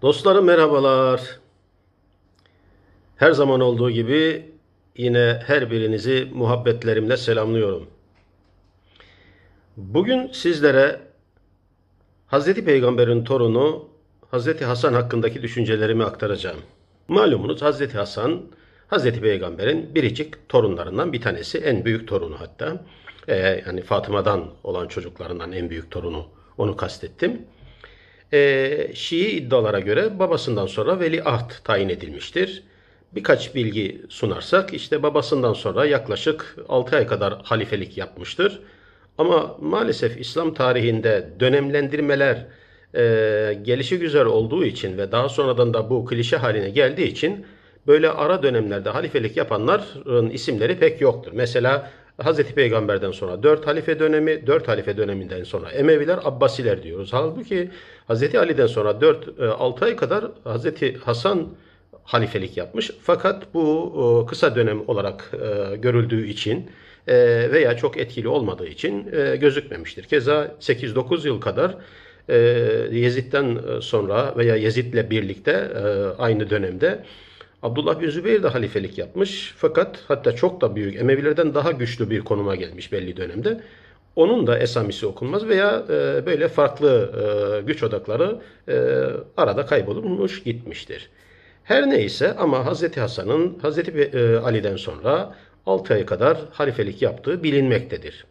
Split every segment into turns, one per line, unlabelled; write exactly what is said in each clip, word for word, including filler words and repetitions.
Dostlarım merhabalar. Her zaman olduğu gibi yine her birinizi muhabbetlerimle selamlıyorum. Bugün sizlere Hazreti Peygamber'in torunu Hazreti Hasan hakkındaki düşüncelerimi aktaracağım. Malumunuz Hazreti Hasan Hazreti Peygamber'in biricik torunlarından bir tanesi, en büyük torunu hatta. Ee, yani Fatıma'dan olan çocuklarından en büyük torunu, onu kastettim. Ee, Şii iddialara göre babasından sonra veliaht tayin edilmiştir. Birkaç bilgi sunarsak işte babasından sonra yaklaşık altı ay kadar halifelik yapmıştır. Ama maalesef İslam tarihinde dönemlendirmeler e, gelişigüzel olduğu için ve daha sonradan da bu klişe haline geldiği için böyle ara dönemlerde halifelik yapanların isimleri pek yoktur. Mesela Hazreti Peygamber'den sonra dört halife dönemi, dört halife döneminden sonra Emeviler, Abbasiler diyoruz. Halbuki Hazreti Ali'den sonra dört altı ay kadar Hazreti Hasan halifelik yapmış. Fakat bu kısa dönem olarak görüldüğü için veya çok etkili olmadığı için gözükmemiştir. Keza sekiz dokuz yıl kadar Yezid'den sonra veya Yezid'le birlikte aynı dönemde Abdullah bin Zübeyir de halifelik yapmış. Fakat hatta çok da büyük, Emevilerden daha güçlü bir konuma gelmiş belli dönemde. Onun da esamisi okunmaz veya e, böyle farklı e, güç odakları e, arada kaybolmuş gitmiştir. Her neyse ama Hazreti Hasan'ın Hazreti e, Ali'den sonra altı ay kadar halifelik yaptığı bilinmektedir.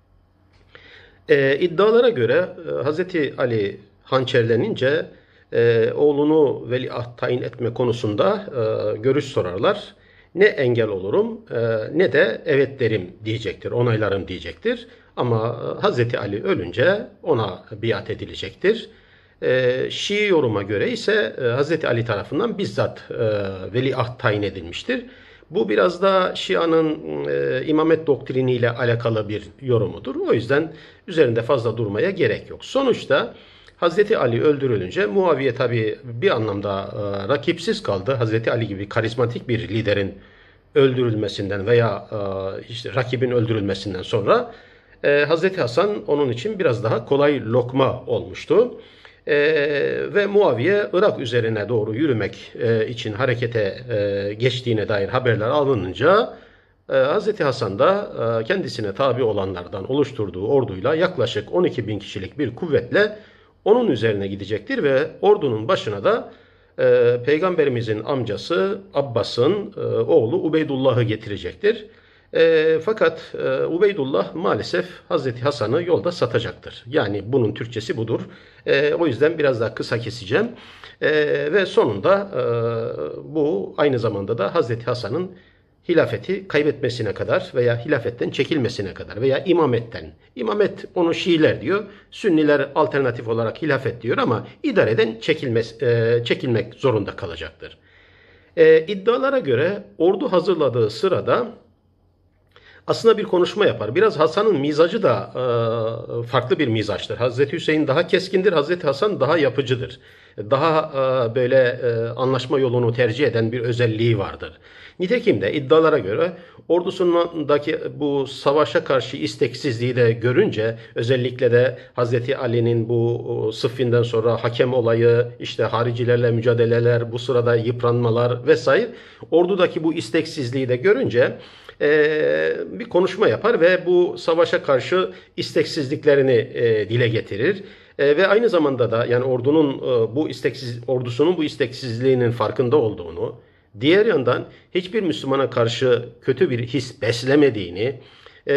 E, iddialara göre e, Hazreti Ali hançerlenince e, oğlunu veliaht tayin etme konusunda e, görüş sorarlar. Ne engel olurum e, ne de evet derim diyecektir, onaylarım diyecektir. Ama e, Hazreti Ali ölünce ona biat edilecektir. E, Şii yoruma göre ise e, Hazreti Ali tarafından bizzat e, veliaht tayin edilmiştir. Bu biraz da Şia'nın e, imamet doktriniyle alakalı bir yorumudur. O yüzden üzerinde fazla durmaya gerek yok. Sonuçta Hazreti Ali öldürülünce Muaviye tabi bir anlamda e, rakipsiz kaldı. Hazreti Ali gibi karizmatik bir liderin öldürülmesinden veya e, işte rakibin öldürülmesinden sonra e, Hazreti Hasan onun için biraz daha kolay lokma olmuştu. E, ve Muaviye Irak üzerine doğru yürümek e, için harekete e, geçtiğine dair haberler alınınca e, Hazreti Hasan da e, kendisine tabi olanlardan oluşturduğu orduyla yaklaşık on iki bin kişilik bir kuvvetle onun üzerine gidecektir ve ordunun başına da e, Peygamberimizin amcası Abbas'ın e, oğlu Ubeydullah'ı getirecektir. E, fakat e, Ubeydullah maalesef Hazreti Hasan'ı yolda satacaktır. Yani bunun Türkçesi budur. E, o yüzden biraz daha kısa keseceğim. E, ve sonunda e, bu aynı zamanda da Hazreti Hasan'ın hilafeti kaybetmesine kadar veya hilafetten çekilmesine kadar veya imametten. İmamet onu Şiiler diyor. Sünniler alternatif olarak hilafet diyor ama idareden çekilmez, e, çekilmek zorunda kalacaktır. E, iddialara göre ordu hazırladığı sırada aslında bir konuşma yapar. Biraz Hasan'ın mizacı da e, farklı bir mizaçtır. Hazreti Hüseyin daha keskindir, Hazreti Hasan daha yapıcıdır. Daha e, böyle e, anlaşma yolunu tercih eden bir özelliği vardır. Nitekim de iddialara göre ordusundaki bu savaşa karşı isteksizliği de görünce özellikle de Hazreti Ali'nin bu Sıffin'den sonra hakem olayı, işte haricilerle mücadeleler, bu sırada yıpranmalar vesaire ordudaki bu isteksizliği de görünce e, bir konuşma yapar ve bu savaşa karşı isteksizliklerini e, dile getirir. E, ve aynı zamanda da yani ordunun e, bu isteksiz ordusunun bu isteksizliğinin farkında olduğunu, diğer yandan hiçbir Müslümana karşı kötü bir his beslemediğini e,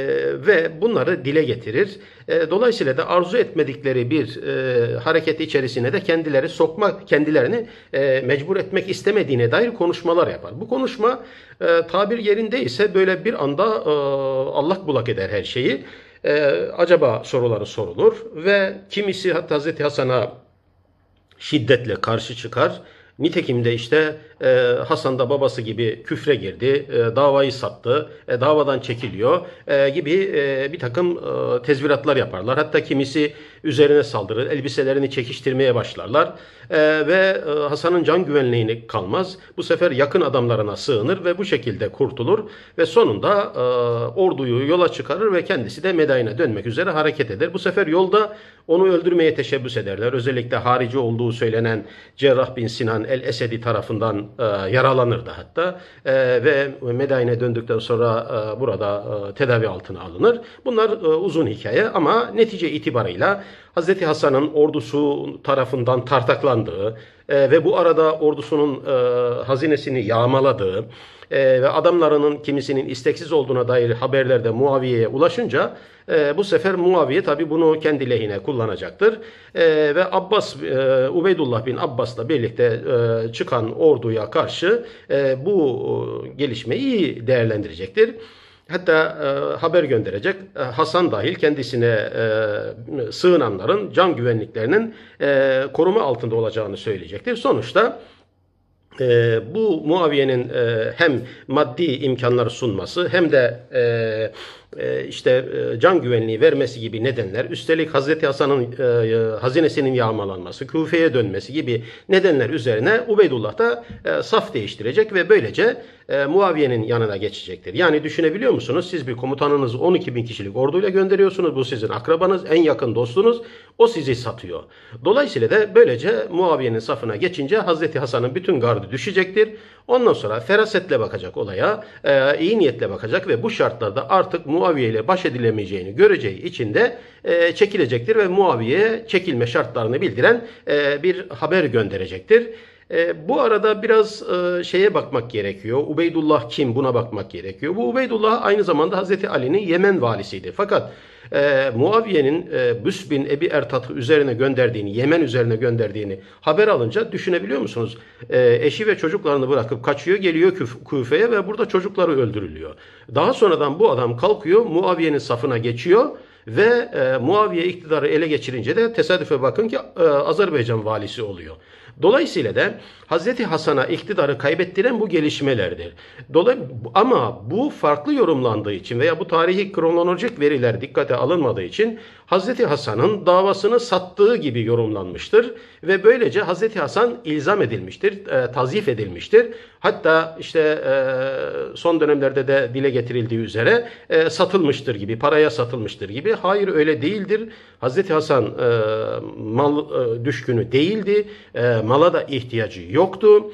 ve bunları dile getirir. E, dolayısıyla da arzu etmedikleri bir e, hareket içerisine de kendileri sokmak, kendilerini e, mecbur etmek istemediğine dair konuşmalar yapar. Bu konuşma e, tabir yerindeyse böyle bir anda e, allak bullak eder her şeyi. E, acaba soruları sorulur ve kimisi hatta Hazreti Hasan'a şiddetle karşı çıkar. Nitekim de işte e, Hasan da babası gibi küfre girdi, e, davayı sattı, e, davadan çekiliyor e, gibi e, bir takım e, tezviratlar yaparlar. Hatta kimisi üzerine saldırır, elbiselerini çekiştirmeye başlarlar e, ve e, Hasan'ın can güvenliğini kalmaz. Bu sefer yakın adamlarına sığınır ve bu şekilde kurtulur ve sonunda e, orduyu yola çıkarır ve kendisi de Medain'e dönmek üzere hareket eder. Bu sefer yolda onu öldürmeye teşebbüs ederler. Özellikle harici olduğu söylenen Cerrah bin Sinan el-Esedi tarafından e, yaralanır da hatta e, ve Medain'e döndükten sonra e, burada e, tedavi altına alınır. Bunlar e, uzun hikaye ama netice itibarıyla Hazreti Hasan'ın ordusu tarafından tartaklandığı e, ve bu arada ordusunun e, hazinesini yağmaladığı e, ve adamlarının kimisinin isteksiz olduğuna dair haberler de Muaviye'ye ulaşınca e, bu sefer Muaviye tabi bunu kendi lehine kullanacaktır. E, ve Abbas, e, Ubeydullah bin Abbas'la birlikte e, çıkan orduya karşı e, bu e, gelişmeyi değerlendirecektir. Hatta e, haber gönderecek. E, Hasan dahil kendisine e, sığınanların can güvenliklerinin e, koruma altında olacağını söyleyecektir. Sonuçta e, bu Muaviye'nin e, hem maddi imkanları sunması hem de e, e, işte e, can güvenliği vermesi gibi nedenler, üstelik Hazreti Hasan'ın e, hazinesinin yağmalanması, Küfe'ye dönmesi gibi nedenler üzerine Ubeydullah da e, saf değiştirecek ve böylece e, Muaviye'nin yanına geçecektir. Yani düşünebiliyor musunuz? Siz bir komutanınızı on iki bin kişilik orduyla gönderiyorsunuz. Bu sizin akrabanız, en yakın dostunuz. O sizi satıyor. Dolayısıyla da böylece Muaviye'nin safına geçince Hazreti Hasan'ın bütün gardı düşecektir. Ondan sonra ferasetle bakacak olaya, e, iyi niyetle bakacak ve bu şartlarda artık Muaviye ile baş edilemeyeceğini göreceği için de e, çekilecektir ve Muaviye'ye çekilme şartlarını bildiren e, bir haber gönderecektir. E, bu arada biraz e, şeye bakmak gerekiyor. Ubeydullah kim? Buna bakmak gerekiyor. Bu Ubeydullah aynı zamanda Hazreti Ali'nin Yemen valisiydi. Fakat e, Muaviye'nin e, Büs bin Ebi Ertat'ı üzerine gönderdiğini, Yemen üzerine gönderdiğini haber alınca düşünebiliyor musunuz? E, eşi ve çocuklarını bırakıp kaçıyor, geliyor Küf Küfe'ye ve burada çocukları öldürülüyor. Daha sonradan bu adam kalkıyor, Muaviye'nin safına geçiyor. Ve e, Muaviye iktidarı ele geçirince de tesadüfe bakın ki e, Azerbaycan valisi oluyor. Dolayısıyla da Hazreti Hasan'a iktidarı kaybettiren bu gelişmelerdir. Dolay ama bu farklı yorumlandığı için veya bu tarihi kronolojik veriler dikkate alınmadığı için Hazreti Hasan'ın davasını sattığı gibi yorumlanmıştır ve böylece Hazreti Hasan ilzam edilmiştir, e, tazif edilmiştir. Hatta işte e, son dönemlerde de dile getirildiği üzere e, satılmıştır gibi, paraya satılmıştır gibi. Hayır, öyle değildir. Hazreti Hasan e, mal e, düşkünü değildi, e, mala da ihtiyacı yoktu.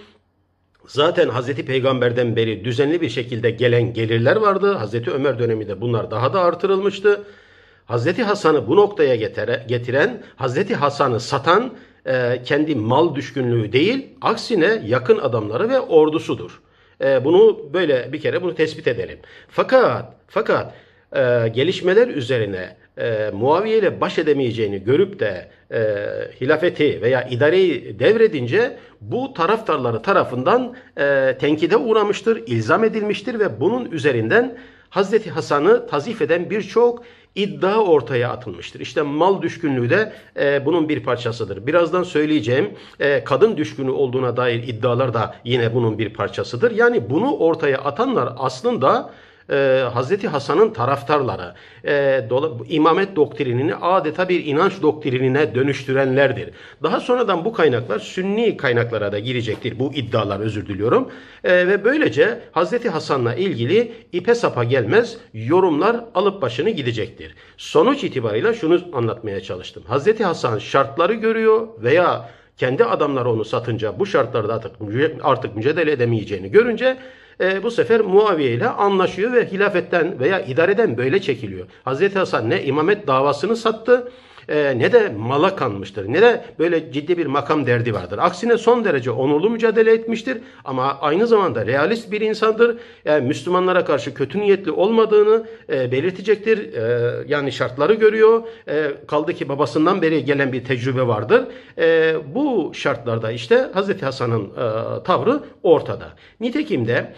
Zaten Hazreti Peygamber'den beri düzenli bir şekilde gelen gelirler vardı. Hazreti Ömer döneminde bunlar daha da artırılmıştı. Hazreti Hasan'ı bu noktaya getire, getiren, Hazreti Hasan'ı satan e, kendi mal düşkünlüğü değil, aksine yakın adamları ve ordusudur. E, bunu böyle bir kere bunu tespit edelim. Fakat fakat e, gelişmeler üzerine e, Muaviye ile baş edemeyeceğini görüp de e, hilafeti veya idareyi devredince bu taraftarları tarafından e, tenkide uğramıştır, ilzam edilmiştir ve bunun üzerinden Hazreti Hasan'ı tazif eden birçok iddia ortaya atılmıştır. İşte mal düşkünlüğü de e, bunun bir parçasıdır. Birazdan söyleyeceğim e, kadın düşkünü olduğuna dair iddialar da yine bunun bir parçasıdır. Yani bunu ortaya atanlar aslında e, Hazreti Hasan'ın taraftarları. E, imamet doktrinini adeta bir inanç doktrinine dönüştürenlerdir. Daha sonradan bu kaynaklar Sünni kaynaklara da girecektir. Bu iddialar, özür diliyorum. E, ve böylece Hazreti Hasan'la ilgili ipe sapa gelmez yorumlar alıp başını gidecektir. Sonuç itibarıyla şunu anlatmaya çalıştım. Hazreti Hasan şartları görüyor veya kendi adamları onu satınca bu şartlarda artık, artık mücadele edemeyeceğini görünce e, bu sefer Muaviye ile anlaşıyor ve hilafetten veya idareden böyle çekiliyor. Hazreti Hasan ne imamet davasını sattı e, ne de mala kanmıştır, ne de böyle ciddi bir makam derdi vardır. Aksine son derece onurlu mücadele etmiştir ama aynı zamanda realist bir insandır. Yani Müslümanlara karşı kötü niyetli olmadığını e, belirtecektir. E, yani şartları görüyor. E, kaldı ki babasından beri gelen bir tecrübe vardır. E, bu şartlarda işte Hazreti Hasan'ın e, tavrı ortada. Nitekim de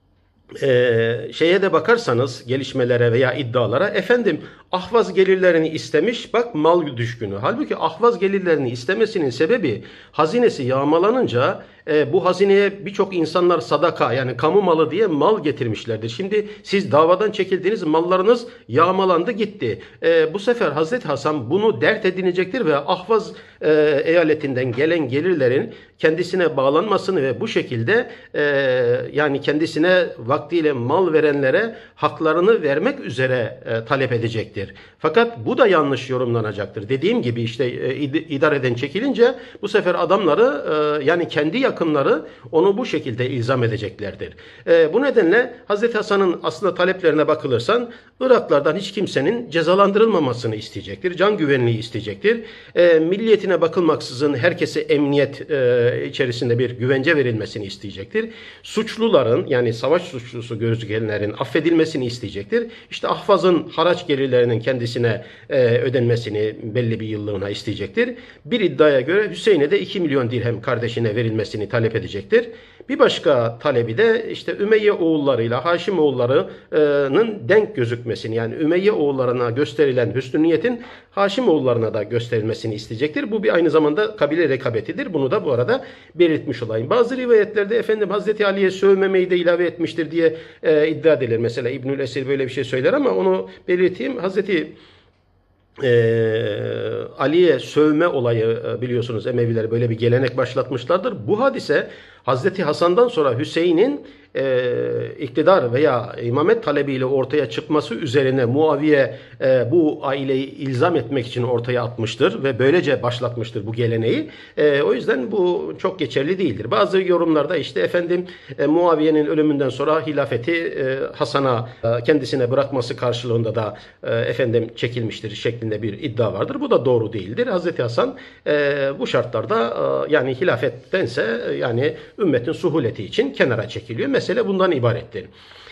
Ee, şeye de bakarsanız gelişmelere veya iddialara, efendim ahvaz gelirlerini istemiş, bak mal düşkünü. Halbuki ahvaz gelirlerini istemesinin sebebi hazinesi yağmalanınca e, bu hazineye birçok insanlar sadaka yani kamu malı diye mal getirmişlerdir. Şimdi siz davadan çekildiğiniz mallarınız yağmalandı gitti. E, bu sefer Hazreti Hasan bunu dert edinecektir ve Ahvaz e, eyaletinden gelen gelirlerin kendisine bağlanmasını ve bu şekilde e, yani kendisine vaktiyle mal verenlere haklarını vermek üzere e, talep edecektir. Fakat bu da yanlış yorumlanacaktır. Dediğim gibi işte e, idareden çekilince bu sefer adamları e, yani kendi yakınları onu bu şekilde ilzam edeceklerdir. E, bu nedenle Hazreti Hasan'ın aslında taleplerine bakılırsan Iraklardan hiç kimsenin cezalandırılmamasını isteyecektir. Can güvenliği isteyecektir. E, milliyetine bakılmaksızın herkese emniyet e, içerisinde bir güvence verilmesini isteyecektir. Suçluların yani savaş suçlusu gözükenlerin affedilmesini isteyecektir. İşte Ahvaz'ın haraç gelirlerinin kendisine e, ödenmesini belli bir yıllığına isteyecektir. Bir iddiaya göre Hüseyin'e de iki milyon dirhem kardeşine verilmesini talep edecektir. Bir başka talebi de işte Ümeyye oğullarıyla Haşim oğullarının denk gözükmesini yani Ümeyye oğullarına gösterilen hüsnü niyetin Haşim oğullarına da gösterilmesini isteyecektir. Bu bir aynı zamanda kabile rekabetidir. Bunu da bu arada belirtmiş olayım. Bazı rivayetlerde efendim Hazreti Ali'ye sövmemeyi de ilave etmiştir diye e, iddia edilir. Mesela İbnül Esir böyle bir şey söyler ama onu belirteyim. Hazreti Ee, Ali'ye sövme olayı biliyorsunuz Emeviler böyle bir gelenek başlatmışlardır. Bu hadise Hazreti Hasan'dan sonra Hüseyin'in e, iktidar veya imamet talebiyle ortaya çıkması üzerine Muaviye e, bu aileyi ilzam etmek için ortaya atmıştır ve böylece başlatmıştır bu geleneği. E, o yüzden bu çok geçerli değildir. Bazı yorumlarda işte efendim e, Muaviye'nin ölümünden sonra hilafeti e, Hasan'a e, kendisine bırakması karşılığında da e, efendim çekilmiştir şeklinde bir iddia vardır. Bu da doğru değildir. Hazreti Hasan e, bu şartlarda e, yani hilafettense e, yani ümmetin suhuleti için kenara çekiliyor. Mesele bundan ibarettir.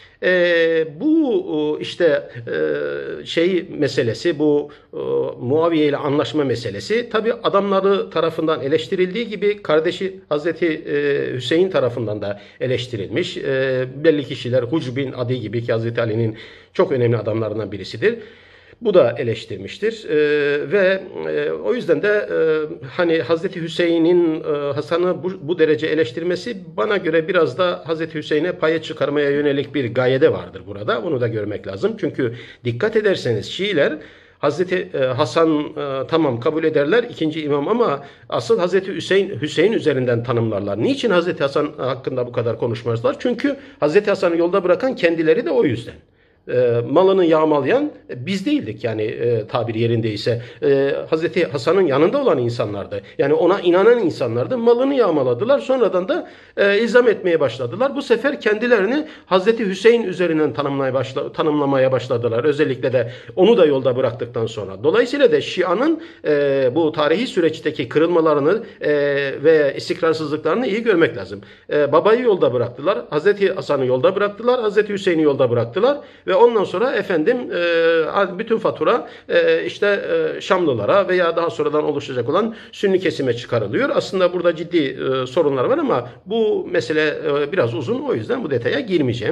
Ee, bu işte e, şey meselesi, bu e, Muaviye ile anlaşma meselesi tabi adamları tarafından eleştirildiği gibi kardeşi Hazreti e, Hüseyin tarafından da eleştirilmiş. E, belli kişiler Huc bin Adi gibi ki Hazreti Ali'nin çok önemli adamlarından birisidir. Bu da eleştirmiştir ee, ve e, o yüzden de e, hani Hazreti Hüseyin'in e, Hasan'ı bu, bu derece eleştirmesi bana göre biraz da Hazreti Hüseyin'e paya çıkarmaya yönelik bir gayede vardır burada. Bunu da görmek lazım. Çünkü dikkat ederseniz Şiiler Hazreti e, Hasan e, tamam kabul ederler ikinci imam ama asıl Hazreti Hüseyin Hüseyin üzerinden tanımlarlar. Niçin Hazreti Hasan hakkında bu kadar konuşmazlar? Çünkü Hazreti Hasan'ı yolda bırakan kendileri de o yüzden. E, malını yağmalayan e, biz değildik yani e, tabir yerindeyse. E, Hazreti Hasan'ın yanında olan insanlardı. Yani ona inanan insanlardı. Malını yağmaladılar. Sonradan da e, ilzam etmeye başladılar. Bu sefer kendilerini Hazreti Hüseyin üzerinden tanımlamaya, başla, tanımlamaya başladılar. Özellikle de onu da yolda bıraktıktan sonra. Dolayısıyla da Şia'nın e, bu tarihi süreçteki kırılmalarını e, ve istikrarsızlıklarını iyi görmek lazım. E, babayı yolda bıraktılar. Hazreti Hasan'ı yolda bıraktılar. Hazreti Hüseyin'i yolda bıraktılar. Ve ondan sonra efendim e, bütün fatura e, işte e, Şamlılara veya daha sonradan oluşacak olan Sünni kesime çıkarılıyor. Aslında burada ciddi e, sorunlar var ama bu mesele e, biraz uzun. O yüzden bu detaya girmeyeceğim.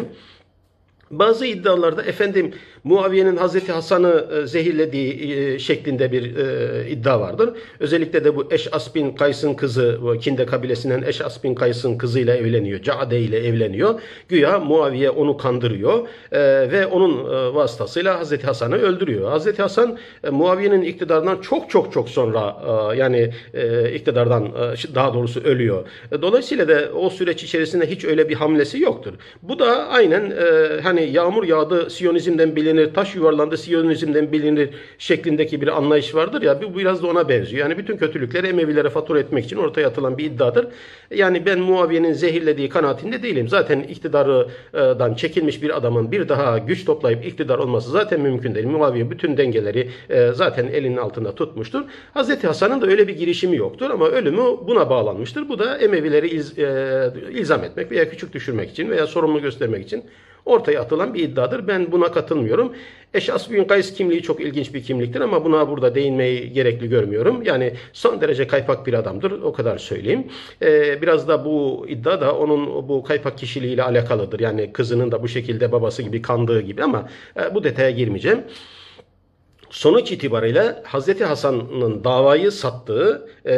Bazı iddialarda efendim Muaviye'nin Hazreti Hasan'ı e, zehirlediği e, şeklinde bir e, iddia vardır. Özellikle de bu Eş'as bin Kays'ın kızı, bu Kinde kabilesinden Eş'as bin Kays'ın kızıyla evleniyor. Caade ile evleniyor. Güya Muaviye onu kandırıyor e, ve onun e, vasıtasıyla Hazreti Hasan'ı öldürüyor. Hazreti Hasan e, Muaviye'nin iktidarından çok çok çok sonra e, yani e, iktidardan e, daha doğrusu ölüyor. E, dolayısıyla da o süreç içerisinde hiç öyle bir hamlesi yoktur. Bu da aynen e, hani yağmur yağdı Siyonizmden bilinir, taş yuvarlandı Siyonizmden bilinir şeklindeki bir anlayış vardır ya, bu biraz da ona benziyor. Yani bütün kötülükleri Emevilere fatura etmek için ortaya atılan bir iddiadır. Yani ben Muaviye'nin zehirlediği kanaatinde değilim. Zaten iktidardan çekilmiş bir adamın bir daha güç toplayıp iktidar olması zaten mümkün değil. Muaviye bütün dengeleri zaten elinin altında tutmuştur. Hazreti Hasan'ın da öyle bir girişimi yoktur ama ölümü buna bağlanmıştır. Bu da Emevileri iz, e, ilzam etmek veya küçük düşürmek için veya sorumlu göstermek için ortaya atılan bir iddiadır. Ben buna katılmıyorum. Eş'as bin Kays kimliği çok ilginç bir kimliktir ama buna burada değinmeyi gerekli görmüyorum. Yani son derece kaypak bir adamdır. O kadar söyleyeyim. Ee, biraz da bu iddia da onun bu kaypak kişiliğiyle alakalıdır. Yani kızının da bu şekilde babası gibi kandığı gibi ama e, bu detaya girmeyeceğim. Sonuç itibariyle Hazreti Hasan'ın davayı sattığı e,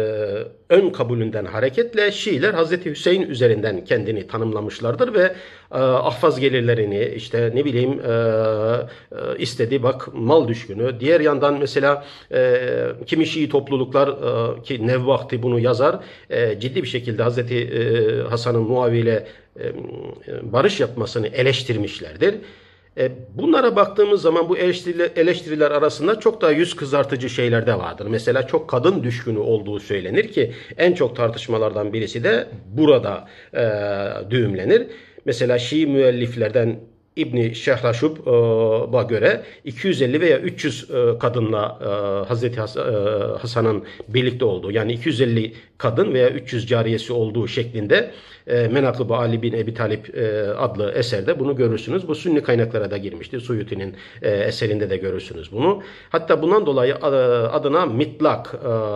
ön kabulünden hareketle Şiiler Hazreti Hüseyin üzerinden kendini tanımlamışlardır ve e, ahvaz gelirlerini işte ne bileyim e, e, istediği bak mal düşkünü. Diğer yandan mesela e, kimi Şii topluluklar e, ki Nevvahti bunu yazar e, ciddi bir şekilde Hazreti e, Hasan'ın Muaviye ile e, barış yapmasını eleştirmişlerdir. E, bunlara baktığımız zaman bu eleştiriler, eleştiriler arasında çok daha yüz kızartıcı şeyler de vardır. Mesela çok kadın düşkünü olduğu söylenir ki en çok tartışmalardan birisi de burada e, düğümlenir. Mesela Şii müelliflerden İbni Şehraşub'a göre iki yüz elli veya üç yüz kadınla Hazreti Hasan'ın birlikte olduğu, yani iki yüz elli kadın veya üç yüz cariyesi olduğu şeklinde Menakıb-ı Ali bin Ebi Talip adlı eserde bunu görürsünüz. Bu Sünni kaynaklara da girmiştir. Suyuti'nin eserinde de görürsünüz bunu. Hatta bundan dolayı adına mitlak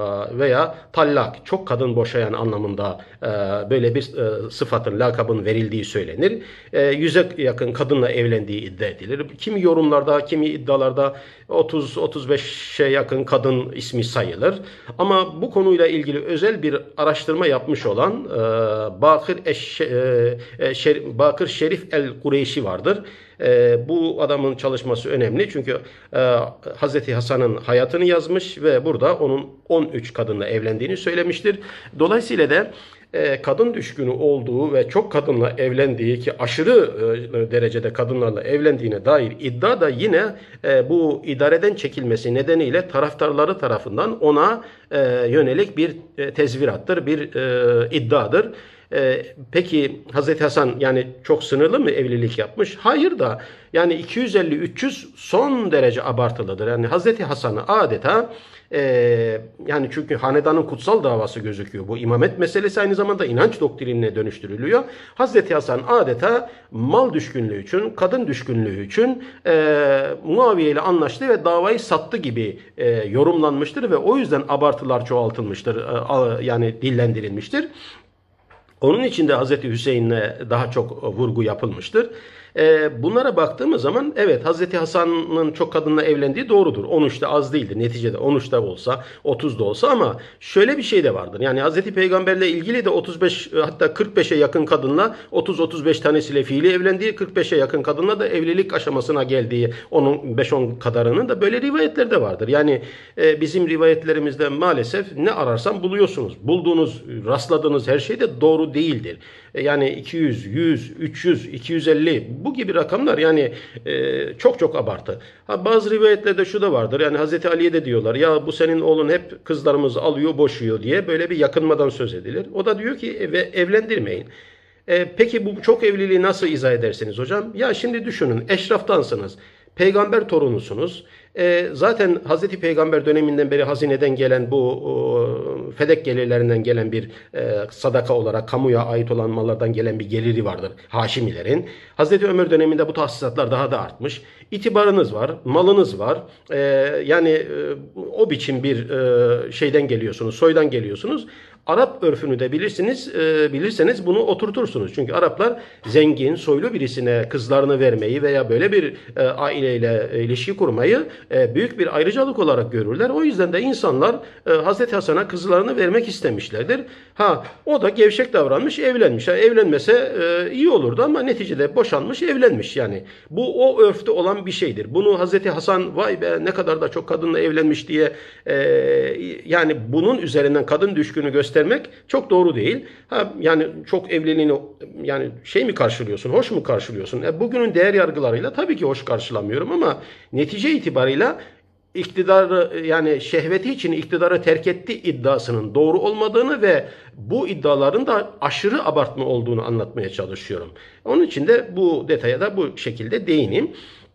veya tallak, çok kadın boşayan anlamında böyle bir sıfatın, lakabın verildiği söylenir. Yüze yakın kadınla evlendiği iddia edilir. Kimi yorumlarda, kimi iddialarda otuz otuz beşe yakın kadın ismi sayılır. Ama bu konuyla ilgili özel bir araştırma yapmış olan e, Bakır, Eş, e, Şer, Bakır Şerif el-Kureyşi vardır. E, bu adamın çalışması önemli çünkü e, Hazreti Hasan'ın hayatını yazmış ve burada onun on üç kadınla evlendiğini söylemiştir. Dolayısıyla da e, kadın düşkünü olduğu ve çok kadınla evlendiği, ki aşırı e, derecede kadınlarla evlendiğine dair iddia da yine e, bu idareden çekilmesi nedeniyle taraftarları tarafından ona e, yönelik bir e, tezvirattır, bir e, iddiadır. Ee, peki Hazreti Hasan yani çok sınırlı mı evlilik yapmış? Hayır da yani iki yüz elli üç yüz son derece abartılıdır. Yani Hazreti Hasan'ı adeta e, yani çünkü hanedanın kutsal davası gözüküyor. Bu imamet meselesi aynı zamanda inanç doktrinine dönüştürülüyor. Hazreti Hasan adeta mal düşkünlüğü için, kadın düşkünlüğü için e, Muaviye ile anlaştı ve davayı sattı gibi e, yorumlanmıştır ve o yüzden abartılar çoğaltılmıştır. E, yani dillendirilmiştir. Onun için de Hazreti Hüseyin'le daha çok vurgu yapılmıştır. Ee, bunlara baktığımız zaman evet Hazreti Hasan'ın çok kadınla evlendiği doğrudur. on üçte az değildir. Neticede on üçte olsa, otuzda olsa, ama şöyle bir şey de vardır. Yani Hazreti Peygamberle ilgili de otuz beş hatta kırk beşe yakın kadınla otuz otuz beş tanesiyle fiili evlendiği, kırk beşe yakın kadınla da evlilik aşamasına geldiği, onun beş on kadarının da böyle rivayetler de vardır. Yani e, bizim rivayetlerimizde maalesef ne ararsan buluyorsunuz. Bulduğunuz, rastladığınız her şey de doğru değildir. E, yani iki yüz, yüz, üç yüz, iki yüz elli bu gibi rakamlar yani e, çok çok abartı. Ha, bazı rivayetlerde şu da vardır. Yani Hazreti Ali'ye de diyorlar ya bu senin oğlun hep kızlarımızı alıyor boşuyor diye böyle bir yakınmadan söz edilir. O da diyor ki ve evlendirmeyin. E, peki bu çok evliliği nasıl izah edersiniz hocam? Ya şimdi düşünün, eşraftansınız. Peygamber torunusunuz. E, zaten Hazreti Peygamber döneminden beri hazineden gelen bu o, fedek gelirlerinden gelen bir e, sadaka olarak kamuya ait olan mallardan gelen bir geliri vardır Haşimilerin. Hazreti Ömer döneminde bu tahsisatlar daha da artmış. İtibarınız var, malınız var. E, yani e, o biçim bir e, şeyden geliyorsunuz, soydan geliyorsunuz. Arap örfünü de bilirsiniz, e, bilirseniz bunu oturtursunuz. Çünkü Araplar zengin, soylu birisine kızlarını vermeyi veya böyle bir e, aileyle e, ilişki kurmayı e, büyük bir ayrıcalık olarak görürler. O yüzden de insanlar e, Hazreti Hasan'a kızlarını vermek istemişlerdir. Ha, o da gevşek davranmış, evlenmiş. Ha, evlenmese e, iyi olurdu ama neticede boşanmış, evlenmiş yani. Bu o örfte olan bir şeydir. Bunu Hazreti Hasan vay be ne kadar da çok kadınla evlenmiş diye e, yani bunun üzerinden kadın düşkünü göstermek çok doğru değil. Ha, yani çok evliliğini yani şey mi karşılıyorsun, hoş mu karşılıyorsun? E, bugünün değer yargılarıyla tabii ki hoş karşılamıyorum ama netice itibarıyla iktidarı yani şehveti için iktidarı terk etti iddiasının doğru olmadığını ve bu iddiaların da aşırı abartma olduğunu anlatmaya çalışıyorum. Onun için de bu detaya da bu şekilde değineyim.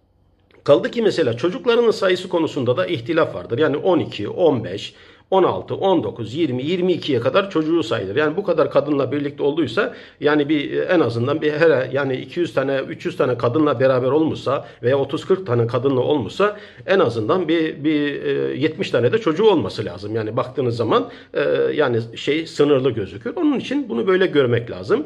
Kaldı ki mesela çocuklarının sayısı konusunda da ihtilaf vardır. Yani on iki, on beş, on altı, on dokuz, yirmi, yirmi ikiye kadar çocuğu sayılır. Yani bu kadar kadınla birlikte olduysa yani bir en azından bir her yani iki yüz tane, üç yüz tane kadınla beraber olmuşsa veya otuz kırk tane kadınla olmuşsa en azından bir bir yetmiş tane de çocuğu olması lazım. Yani baktığınız zaman yani şey sınırlı gözükür. Onun için bunu böyle görmek lazım.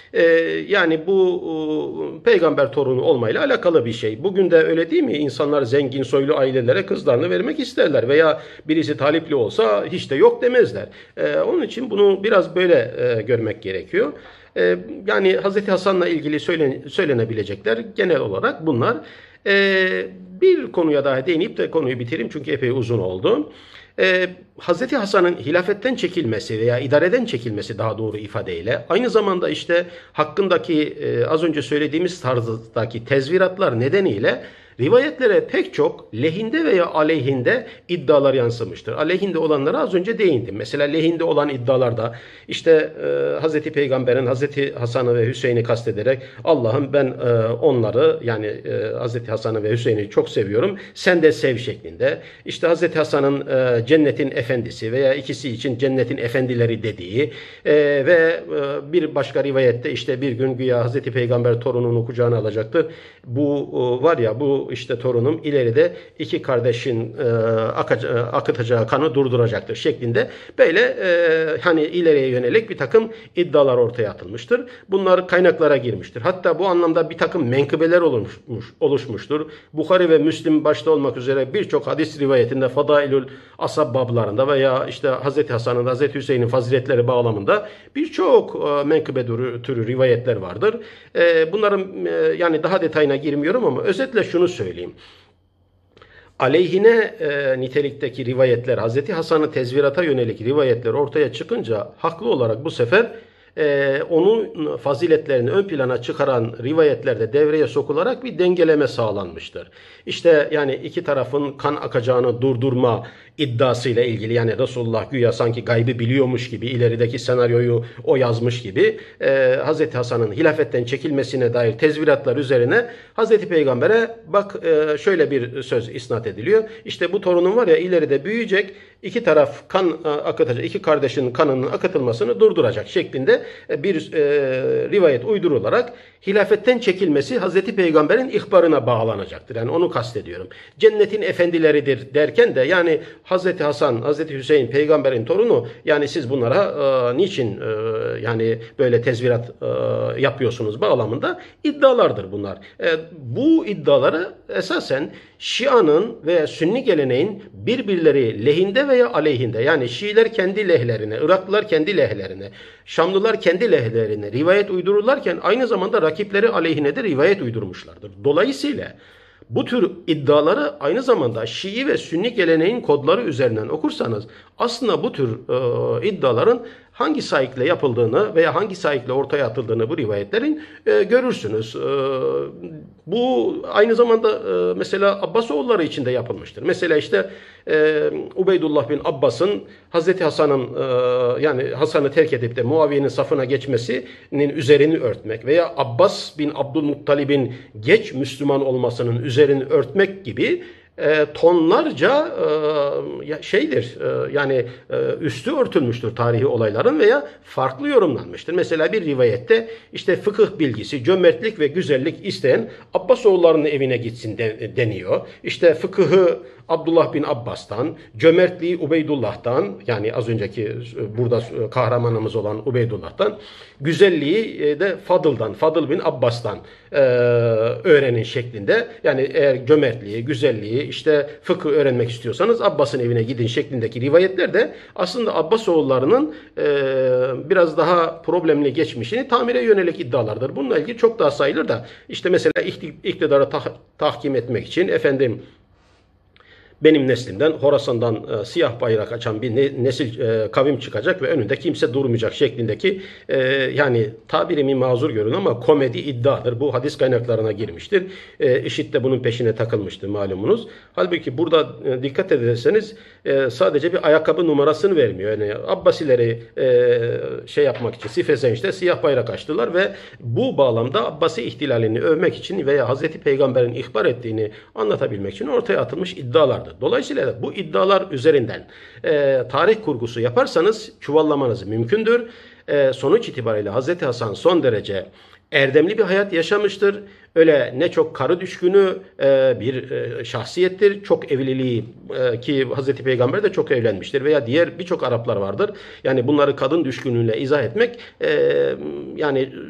E, yani bu e, peygamber torunu olmayla alakalı bir şey. Bugün de öyle değil mi? İnsanlar zengin soylu ailelere kızlarını vermek isterler veya birisi talipli olsa hiç de yok demezler. E, onun için bunu biraz böyle e, görmek gerekiyor. E, yani Hazreti Hasan'la ilgili söylen, söylenebilecekler genel olarak bunlar. E, bir konuya daha değinip de konuyu bitireyim çünkü epey uzun oldu. Ee, Hazreti Hasan'ın hilafetten çekilmesi veya idareden çekilmesi daha doğru ifadeyle aynı zamanda işte hakkındaki e, az önce söylediğimiz tarzdaki tezviratlar nedeniyle rivayetlere pek çok lehinde veya aleyhinde iddialar yansımıştır. Aleyhinde olanlara az önce değindim. Mesela lehinde olan iddialarda işte e, Hazreti Peygamber'in Hazreti Hasan'ı ve Hüseyin'i kastederek Allah'ım ben e, onları yani e, Hazreti Hasan'ı ve Hüseyin'i çok seviyorum. Sen de sev şeklinde. İşte Hazreti Hasan'ın e, cennetin efendisi veya ikisi için cennetin efendileri dediği e, ve e, bir başka rivayette işte bir gün güya Hazreti Peygamber torununu kucağına alacaktır. Bu e, var ya bu işte torunum ileride iki kardeşin e, akıtacağı kanı durduracaktır şeklinde böyle e, hani ileriye yönelik bir takım iddialar ortaya atılmıştır. Bunlar kaynaklara girmiştir. Hatta bu anlamda bir takım menkıbeler oluşmuş, oluşmuştur. Bukhari ve Müslim başta olmak üzere birçok hadis rivayetinde Fadailül Asab bablarında veya işte Hazreti Hasan'ın Hazreti Hüseyin'in faziletleri bağlamında birçok e, menkıbe türü, türü rivayetler vardır. E, bunların e, yani daha detayına girmiyorum ama özetle şunu söyleyeyim. Aleyhine e, nitelikteki rivayetler, Hazreti Hasan'ı tezvirata yönelik rivayetler ortaya çıkınca haklı olarak bu sefer e, onun faziletlerini ön plana çıkaran rivayetlerde devreye sokularak bir dengeleme sağlanmıştır. İşte yani iki tarafın kan akacağını durdurma iddiasıyla ilgili yani Resulullah güya sanki gaybı biliyormuş gibi ilerideki senaryoyu o yazmış gibi e, Hazreti Hasan'ın hilafetten çekilmesine dair tezviratlar üzerine Hazreti Peygamber'e bak e, şöyle bir söz isnat ediliyor. İşte bu torunun var ya ileride büyüyecek iki taraf kan e, akıtacak iki kardeşin kanının akıtılmasını durduracak şeklinde e, bir e, rivayet uydurularak hilafetten çekilmesi Hazreti Peygamber'in ihbarına bağlanacaktır. Yani onu kastediyorum. Cennetin efendileridir derken de yani Hazreti Hasan, Hazreti Hüseyin peygamberin torunu yani siz bunlara e, niçin e, yani böyle tezvirat e, yapıyorsunuz bağlamında iddialardır bunlar. E, bu iddiaları esasen Şia'nın veya Sünni geleneğin birbirleri lehinde veya aleyhinde yani Şiiler kendi lehlerine, Iraklılar kendi lehlerine, Şamlılar kendi lehlerine rivayet uydururlarken aynı zamanda rakipleri aleyhine de rivayet uydurmuşlardır. Dolayısıyla bu tür iddiaları aynı zamanda Şii ve Sünni geleneğin kodları üzerinden okursanız aslında bu tür e, iddiaların hangi sahikle yapıldığını veya hangi sahikle ortaya atıldığını bu rivayetlerin e, görürsünüz. E, bu aynı zamanda e, mesela Abbasoğulları için de yapılmıştır. Mesela işte e, Ubeydullah bin Abbas'ın Hazreti Hasan'ın e, yani Hasan'ı terk edip de Muaviye'nin safına geçmesinin üzerini örtmek veya Abbas bin Abdülmuttalib'in geç Müslüman olmasının üzerini örtmek gibi E, tonlarca e, şeydir e, yani e, üstü örtülmüştür tarihi olayların veya farklı yorumlanmıştır. Mesela bir rivayette işte fıkıh bilgisi, cömertlik ve güzellik isteyen Abbasoğullarının evine gitsin de, deniyor. İşte fıkıhı Abdullah bin Abbas'tan, cömertliği Ubeydullah'tan yani az önceki burada kahramanımız olan Ubeydullah'tan, güzelliği de Fadıl'dan, Fadıl bin Abbas'tan e, öğrenin şeklinde. Yani eğer cömertliği, güzelliği, işte fıkıh öğrenmek istiyorsanız Abbas'ın evine gidin şeklindeki rivayetler de aslında Abbasoğullarının e, biraz daha problemli geçmişini tamire yönelik iddialardır. Bununla ilgili çok daha sayılır da işte mesela iktidarı tah tahkim etmek için efendim benim neslimden Horasan'dan e, siyah bayrak açan bir ne, nesil e, kavim çıkacak ve önünde kimse durmayacak şeklindeki e, yani tabirimi mazur görün ama komedi iddiadır. Bu hadis kaynaklarına girmiştir. E, IŞİD de bunun peşine takılmıştır malumunuz. Halbuki burada e, dikkat ederseniz e, sadece bir ayakkabı numarasını vermiyor. Yani Abbasileri e, şey yapmak için Sifezenç'te siyah bayrak açtılar ve bu bağlamda Abbasi ihtilalini övmek için veya Hazreti Peygamber'in ihbar ettiğini anlatabilmek için ortaya atılmış iddialar. Dolayısıyla da bu iddialar üzerinden e, tarih kurgusu yaparsanız çuvallamanız mümkündür. E, sonuç itibariyle Hazreti Hasan son derece erdemli bir hayat yaşamıştır. Öyle ne çok karı düşkünü e, bir e, şahsiyettir. Çok evliliği e, ki Hazreti Peygamber de çok evlenmiştir veya diğer birçok Araplar vardır. Yani bunları kadın düşkünlüğüyle izah etmek e, yani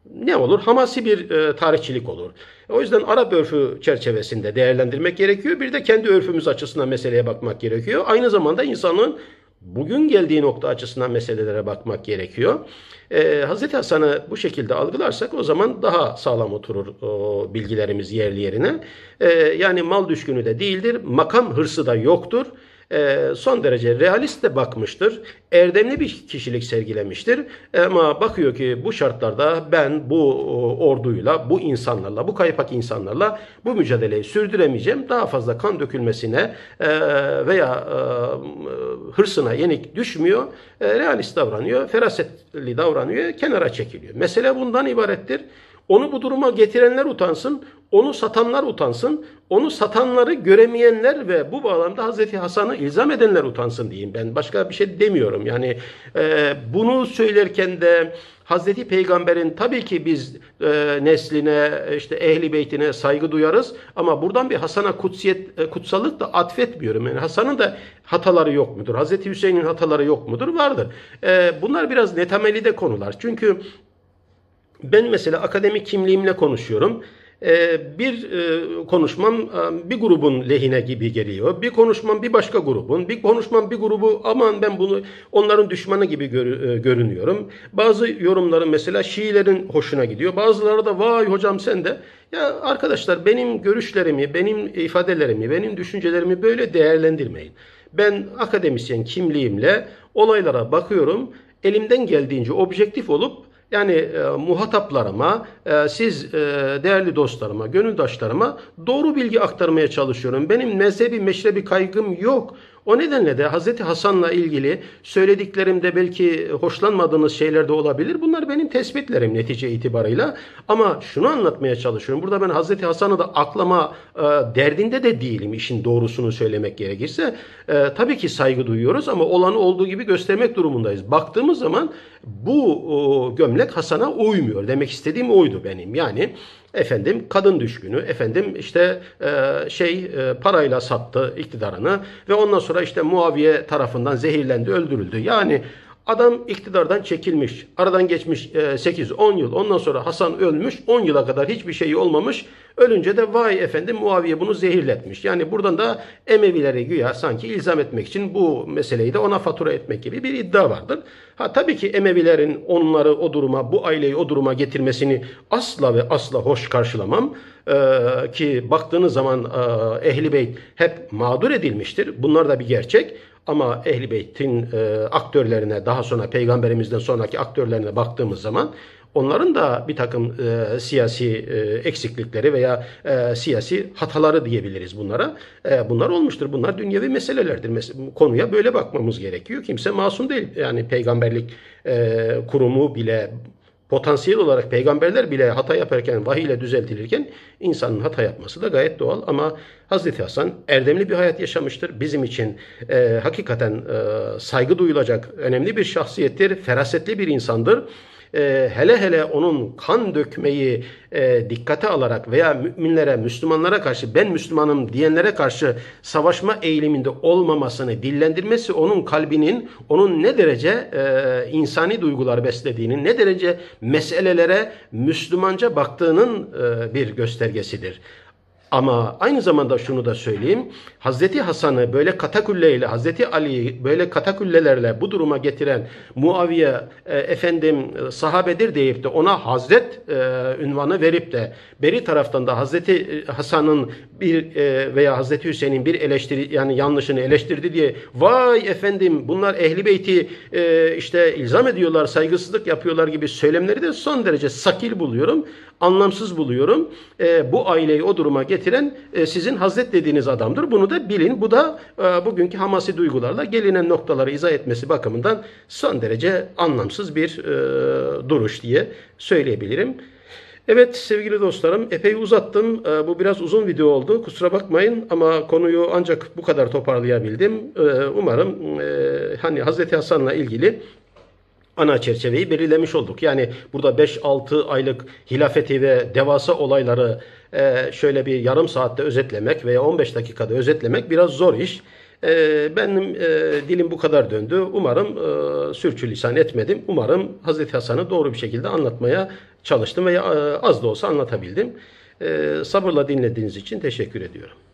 ne olur? Hamasi bir e, tarihçilik olur. O yüzden Arap örfü çerçevesinde değerlendirmek gerekiyor. Bir de kendi örfümüz açısından meseleye bakmak gerekiyor. Aynı zamanda insanın bugün geldiği nokta açısından meselelere bakmak gerekiyor. Ee, Hazreti Hasan'ı bu şekilde algılarsak o zaman daha sağlam oturur o, bilgilerimiz yerli yerine. Ee, yani mal düşkünü de değildir, makam hırsı da yoktur. Ee, son derece realist de bakmıştır. Erdemli bir kişilik sergilemiştir. Ama bakıyor ki bu şartlarda ben bu orduyla, bu insanlarla, bu kaypak insanlarla bu mücadeleyi sürdüremeyeceğim. Daha fazla kan dökülmesine e, veya e, hırsına yenik düşmüyor. E, realist davranıyor, ferasetli davranıyor, kenara çekiliyor. Mesele bundan ibarettir. Onu bu duruma getirenler utansın, onu satanlar utansın, onu satanları göremeyenler ve bu bağlamda Hazreti Hasan'ı ilzam edenler utansın diyeyim. Ben başka bir şey demiyorum. Yani e, bunu söylerken de Hazreti Peygamber'in tabii ki biz e, nesline, işte ehli beytine saygı duyarız ama buradan bir Hasan'a kutsiyet, e, kutsallık da atfetmiyorum. Yani Hasan'ın da hataları yok mudur? Hazreti Hüseyin'in hataları yok mudur? Vardır. E, bunlar biraz netameli konular. Çünkü ben mesela akademik kimliğimle konuşuyorum. Bir konuşmam bir grubun lehine gibi geliyor. Bir konuşmam bir başka grubun. Bir konuşmam bir grubu aman ben bunu onların düşmanı gibi görünüyorum. Bazı yorumlarım mesela Şiilerin hoşuna gidiyor. Bazıları da vay hocam sen de. Ya arkadaşlar benim görüşlerimi, benim ifadelerimi, benim düşüncelerimi böyle değerlendirmeyin. Ben akademisyen kimliğimle olaylara bakıyorum. Elimden geldiğince objektif olup yani e, muhataplarıma, e, siz e, değerli dostlarıma, gönüldaşlarıma doğru bilgi aktarmaya çalışıyorum. Benim mezhebi, meşrebi kaygım yok. O nedenle de Hazreti Hasan'la ilgili söylediklerimde belki hoşlanmadığınız şeyler de olabilir. Bunlar benim tespitlerim netice itibarıyla. Ama şunu anlatmaya çalışıyorum. Burada ben Hazreti Hasan'ı da aklama e, derdinde de değilim işin doğrusunu söylemek gerekirse. E, tabii ki saygı duyuyoruz ama olanı olduğu gibi göstermek durumundayız. Baktığımız zaman bu o, gömlek Hasan'a uymuyor. Demek istediğim oydu benim. Yani efendim kadın düşkünü, efendim işte e, şey e, parayla sattı iktidarını ve ondan sonra işte Muaviye tarafından zehirlendi, öldürüldü. Yani adam iktidardan çekilmiş. Aradan geçmiş e, sekiz on yıl. Ondan sonra Hasan ölmüş. on yıla kadar hiçbir şeyi olmamış. Ölünce de vay efendim Muaviye bunu zehirletmiş. Yani buradan da Emevileri güya sanki ilzam etmek için bu meseleyi de ona fatura etmek gibi bir iddia vardır. Ha tabii ki Emevilerin onları o duruma, bu aileyi o duruma getirmesini asla ve asla hoş karşılamam. Ee, ki baktığınız zaman e, Ehl-i Beyt hep mağdur edilmiştir. Bunlar da bir gerçek. Ama Ehl-i Beyt'in e, aktörlerine, daha sonra peygamberimizden sonraki aktörlerine baktığımız zaman onların da bir takım e, siyasi e, eksiklikleri veya e, siyasi hataları diyebiliriz bunlara. E, bunlar olmuştur. Bunlar dünyevi meselelerdir. Mes- konuya böyle bakmamız gerekiyor. Kimse masum değil. Yani peygamberlik e, kurumu bile potansiyel olarak peygamberler bile hata yaparken, vahiy ile düzeltilirken insanın hata yapması da gayet doğal. Ama Hazreti Hasan erdemli bir hayat yaşamıştır. Bizim için e, hakikaten e, saygı duyulacak önemli bir şahsiyettir. Ferasetli bir insandır. E, hele hele onun kan dökmeyi e, dikkate alarak veya müminlere, Müslümanlara karşı ben Müslümanım diyenlere karşı savaşma eğiliminde olmamasını dillendirmesi onun kalbinin onun ne derece e, insani duygular beslediğini, ne derece meselelere Müslümanca baktığının e, bir göstergesidir. Ama aynı zamanda şunu da söyleyeyim. Hazreti Hasan'ı böyle katakülleyle, Hazreti Ali'yi böyle kataküllelerle bu duruma getiren Muaviye e, efendim sahabedir deyip de ona Hazret e, ünvanı verip de beri taraftan da Hazreti Hasan'ın bir e, veya Hazreti Hüseyin'in bir eleştiri yani yanlışını eleştirdi diye vay efendim bunlar Ehl-i Beyt'i e, işte ilzam ediyorlar, saygısızlık yapıyorlar gibi söylemleri de son derece sakil buluyorum. Anlamsız buluyorum. E, bu aileyi o duruma getiren e, sizin Hazret dediğiniz adamdır. Bunu da bilin. Bu da e, bugünkü hamasi duygularla gelinen noktaları izah etmesi bakımından son derece anlamsız bir e, duruş diye söyleyebilirim. Evet sevgili dostlarım epey uzattım. E, bu biraz uzun video oldu. Kusura bakmayın ama konuyu ancak bu kadar toparlayabildim. E, umarım e, hani Hazreti Hasan'la ilgili ana çerçeveyi belirlemiş olduk. Yani burada beş altı aylık hilafeti ve devasa olayları e, şöyle bir yarım saatte özetlemek veya on beş dakikada özetlemek biraz zor iş. E, benim e, dilim bu kadar döndü. Umarım e, sürçülisan etmedim. Umarım Hazreti Hasan'ı doğru bir şekilde anlatmaya çalıştım ve e, az da olsa anlatabildim. E, sabırla dinlediğiniz için teşekkür ediyorum.